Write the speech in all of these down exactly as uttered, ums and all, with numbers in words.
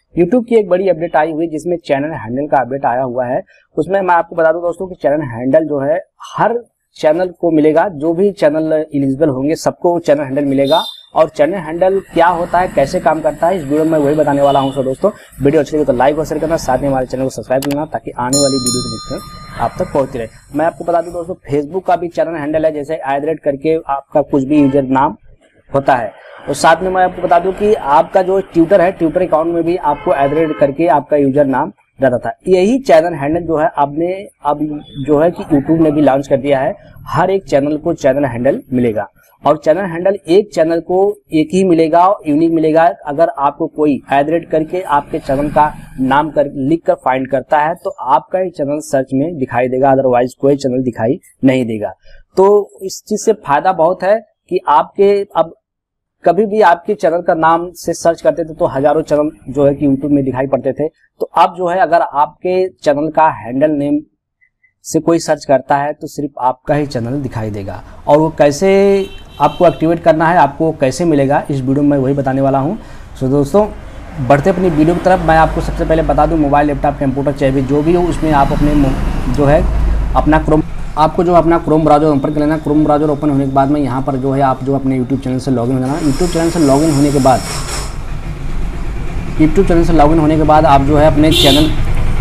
YouTube की एक बड़ी अपडेट आई हुई जिसमें चैनल हैंडल का अपडेट आया हुआ है। उसमें मैं आपको बता दूं दोस्तों कि चैनल हैंडल जो है हर चैनल को मिलेगा, जो भी चैनल एलिजिबल होंगे सबको चैनल हैंडल मिलेगा। और चैनल हैंडल क्या होता है, कैसे काम करता है, इस वीडियो में वही बताने वाला हूं। सो दोस्तों वीडियो अच्छी लगे तो लाइक और शेयर करना, साथ में हमारे चैनल को सब्सक्राइब करना ताकि आने वाली वीडियो की नोटिफिकेशन आप तक पहुंचती रहे। मैं आपको बता दूं दोस्तों, फेसबुक का भी चैनल हैंडल है, जैसे एट करके आपका कुछ भी यूजर नाम होता है। और साथ में मैं आपको बता दूं कि आपका जो ट्विटर है, ट्विटर अकाउंट में भी आपको एड करके आपका यूजर नाम रहता था। यही चैनल हैंडल जो है आपने अब जो है कि यूट्यूब ने भी लॉन्च कर दिया है। हर एक चैनल को चैनल हैंडल मिलेगा और चैनल हैंडल एक चैनल को एक ही मिलेगा, यूनिक मिलेगा। अगर आपको कोई एड करके आपके चैनल का नाम कर लिख कर फाइंड करता है तो आपका ही चैनल सर्च में दिखाई देगा, अदरवाइज कोई चैनल दिखाई नहीं देगा। तो इस चीज से फायदा बहुत है कि आपके अब कभी भी आपके चैनल का नाम से सर्च करते थे तो हजारों चैनल जो है कि यूट्यूब में दिखाई पड़ते थे। तो अब जो है अगर आपके चैनल का हैंडल नेम से कोई सर्च करता है तो सिर्फ आपका ही चैनल दिखाई देगा। और वो कैसे आपको एक्टिवेट करना है, आपको कैसे मिलेगा, इस वीडियो में वही बताने वाला हूँ। सो दोस्तों बढ़ते अपनी वीडियो की तरफ, मैं आपको सबसे पहले बता दूं, मोबाइल लैपटॉप कंप्यूटर चाहे भी जो भी हो, उसमें आप अपने जो है अपना क्रोम आपको जो अपना क्रोम ब्राउज़र ओपन कर लेना। क्रोम ब्राउज़र ओपन होने के बाद में यहाँ पर जो है आप जो अपने यूट्यूब चैनल से लॉगिन हो जाना। यूट्यूब चैनल से लॉगिन होने के बाद यूट्यूब चैनल से लॉगिन होने के बाद आप जो है अपने चैनल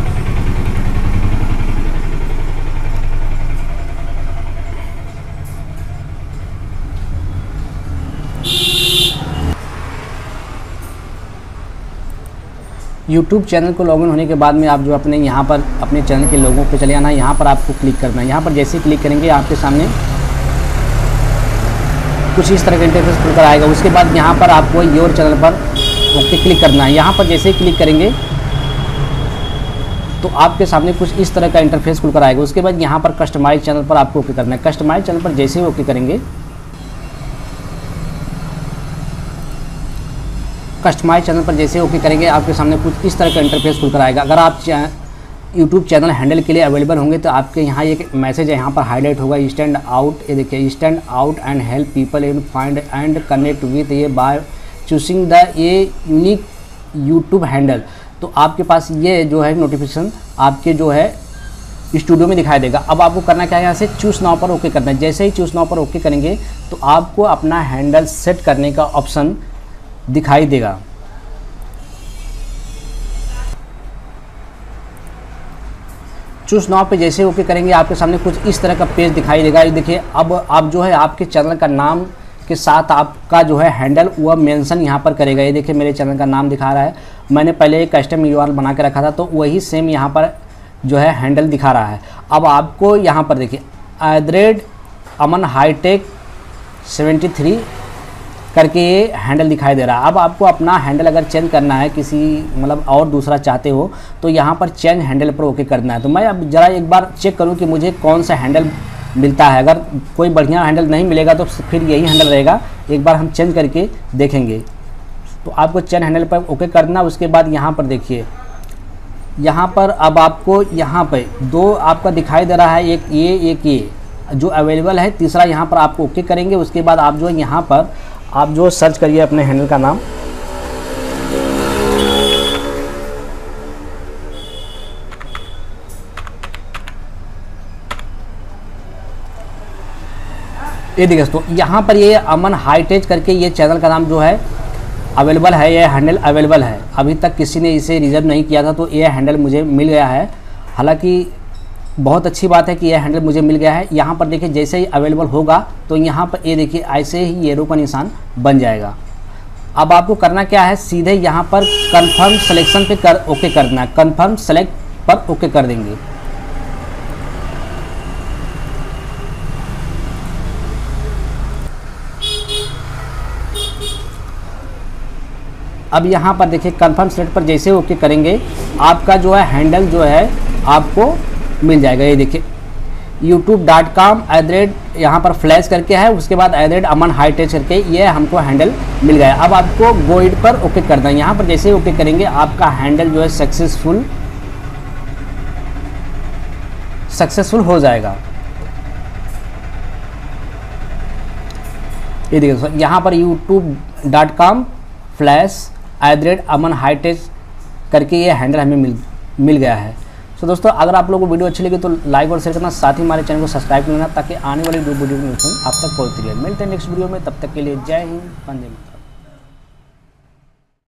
यूट्यूब चैनल को लॉगिन होने के बाद में आप जो अपने यहाँ पर अपने चैनल के लोगों पे चले आना। यहाँ पर आपको क्लिक करना है। यहाँ पर जैसे ही क्लिक करेंगे आपके सामने कुछ इस तरह का इंटरफेस खुलकर आएगा। उसके बाद यहाँ पर आपको योर चैनल पर ओके क्लिक करना है। यहाँ पर जैसे ही क्लिक करेंगे तो आपके सामने कुछ इस तरह का इंटरफेस खुलकर आएगा। उसके बाद यहाँ पर कस्टमाइज चैनल पर आपको ओके करना है। कस्टमाइज चैनल पर जैसे ही ओके करेंगे, कस्टमाइज चैनल पर जैसे ओके करेंगे आपके सामने कुछ इस तरह का इंटरफेस खुलकर आएगा। अगर आप यूट्यूब चैनल हैंडल के लिए अवेलेबल होंगे तो आपके यहाँ एक मैसेज है, यहाँ पर हाईलाइट होगा, स्टैंड आउट। ये देखिए, stand out and help people in find and connect with ये बाय चूसिंग द ये यूनिक यूट्यूब हैंडल। तो आपके पास ये जो है नोटिफिकेशन आपके जो है स्टूडियो में दिखाई देगा। अब आपको करना क्या है, यहाँ से चूज नाउ पर ओके करना है। जैसे ही चूज नाउ पर ओके करेंगे तो आपको अपना हैंडल सेट करने का ऑप्शन दिखाई देगा। चूज नाउ पे जैसे ओके करेंगे आपके सामने कुछ इस तरह का पेज दिखाई देगा। ये देखिए, अब आप जो है आपके चैनल का नाम के साथ आपका जो है हैंडल वह मेंशन यहाँ पर करेगा। ये देखिए मेरे चैनल का नाम दिखा रहा है। मैंने पहले एक कस्टम यूआरएल बना के रखा था तो वही सेम यहाँ पर जो है हैंडल दिखा रहा है। अब आपको यहाँ पर देखिए एड्रेड अमन हाईटेक सेवेंटी थ्री करके ये हैंडल दिखाई दे रहा है। अब आपको अपना हैंडल अगर चेंज करना है, किसी मतलब और दूसरा चाहते हो तो यहाँ पर चेंज हैंडल पर ओके करना है। तो मैं अब ज़रा एक बार चेक करूँ कि मुझे कौन सा हैंडल मिलता है। अगर कोई बढ़िया हैंडल नहीं मिलेगा तो फिर यही हैंडल रहेगा। एक बार हम चेंज करके देखेंगे। तो आपको चेंज हैंडल पर ओके करना। उसके बाद यहाँ पर देखिए, यहाँ पर अब आपको यहाँ पर दो आपका दिखाई दे रहा है, एक ये एक ये जो अवेलेबल है। तीसरा यहाँ पर आपको ओके करेंगे। उसके बाद आप जो है यहाँ पर आप जो सर्च करिए अपने हैंडल का नाम। ये देखिए दोस्तों, यहाँ पर ये अमन हाईटेक करके ये चैनल का नाम जो है अवेलेबल है, ये हैंडल अवेलेबल है। अभी तक किसी ने इसे रिजर्व नहीं किया था तो ये हैंडल मुझे मिल गया है। हालांकि बहुत अच्छी बात है कि यह हैंडल मुझे मिल गया है। यहाँ पर देखिए जैसे ही अवेलेबल होगा तो यहाँ पर ये देखिए ऐसे ही एरो का निशान बन जाएगा। अब आपको करना क्या है, सीधे यहाँ पर कंफर्म सिलेक्शन पे कर ओके करना है। कंफर्म सेलेक्ट पर ओके कर देंगे। अब यहाँ पर देखिए कंफर्म सेलेक्ट पर जैसे ओके करेंगे आपका जो है हैंडल जो है आपको मिल जाएगा। ये देखिए यूट्यूब डॉट कॉम एड्रेड यहाँ पर फ्लैश करके है, उसके बाद एड्रेड अमन हाईटेक करके ये हमको हैंडल मिल गया। अब आपको गो इट पर ओके करना है। यहाँ पर जैसे ओके करेंगे आपका हैंडल जो है सक्सेसफुल सक्सेसफुल हो जाएगा। ये देखिए यहाँ पर YouTube dot com slash at the rate Aman hitech करके ये हैंडल हमें मिल मिल गया है। तो दोस्तों अगर आप लोगों को वीडियो अच्छी लगी तो लाइक और शेयर करना, साथ ही हमारे चैनल को सब्सक्राइब कर लेना ताकि आने वाली वीडियो की नोटिफिकेशन आप तक पहुंचती रहे। मिलते हैं नेक्स्ट वीडियो में, तब तक के लिए जय हिंद, वंदे मातरम।